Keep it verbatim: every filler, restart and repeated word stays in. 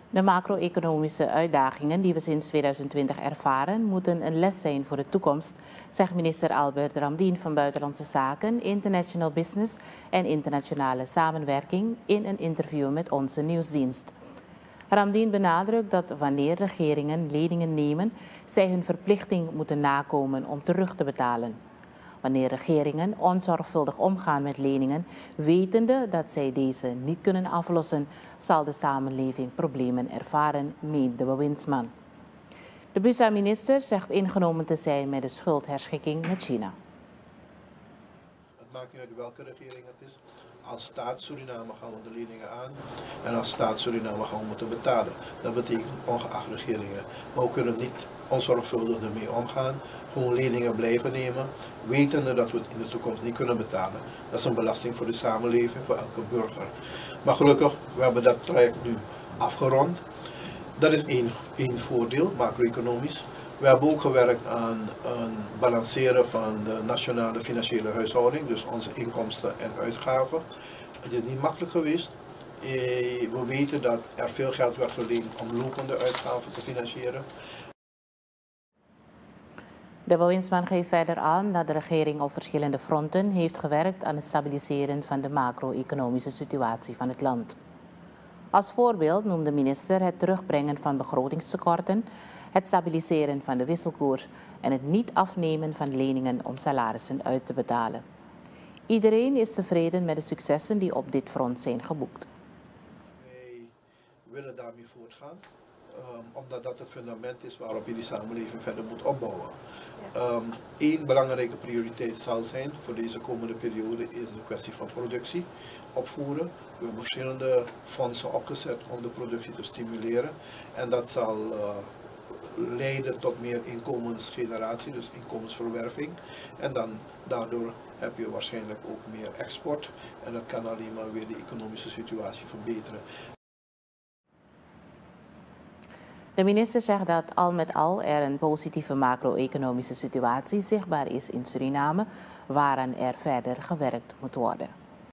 De macro-economische uitdagingen die we sinds tweeduizend twintig ervaren, moeten een les zijn voor de toekomst, zegt minister Albert Ramdien van Buitenlandse Zaken, International Business en Internationale Samenwerking in een interview met onze nieuwsdienst. Ramdien benadrukt dat wanneer regeringen leningen nemen, zij hun verplichting moeten nakomen om terug te betalen. Wanneer regeringen onzorgvuldig omgaan met leningen, wetende dat zij deze niet kunnen aflossen, zal de samenleving problemen ervaren, meent de bewindsman. De B U S A-minister zegt ingenomen te zijn met de schuldherschikking met China. Het maakt niet uit welke regering het is. Als staat Suriname gaan we de leningen aan en als staat Suriname gaan we moeten betalen. Dat betekent ongeacht regeringen. Maar we kunnen niet onzorgvuldig ermee omgaan. Gewoon leningen blijven nemen, wetende dat we het in de toekomst niet kunnen betalen. Dat is een belasting voor de samenleving, voor elke burger. Maar gelukkig, we hebben dat traject nu afgerond. Dat is één, één voordeel, macro-economisch. We hebben ook gewerkt aan een balanceren van de nationale financiële huishouding, dus onze inkomsten en uitgaven. Het is niet makkelijk geweest. We weten dat er veel geld werd geleend om lopende uitgaven te financieren. De bewindsman geeft verder aan dat de regering op verschillende fronten heeft gewerkt aan het stabiliseren van de macro-economische situatie van het land. Als voorbeeld noemt de minister het terugbrengen van begrotingstekorten, het stabiliseren van de wisselkoers en het niet afnemen van leningen om salarissen uit te betalen. Iedereen is tevreden met de successen die op dit front zijn geboekt. Wij willen daarmee voortgaan, um, omdat dat het fundament is waarop je die samenleving verder moet opbouwen. Um, Eén belangrijke prioriteit zal zijn voor deze komende periode is de kwestie van productie opvoeren. We hebben verschillende fondsen opgezet om de productie te stimuleren en dat zal uh, leiden tot meer inkomensgeneratie, dus inkomensverwerving. En dan daardoor heb je waarschijnlijk ook meer export en dat kan alleen maar weer de economische situatie verbeteren. De minister zegt dat al met al er een positieve macro-economische situatie zichtbaar is in Suriname, waaraan er verder gewerkt moet worden.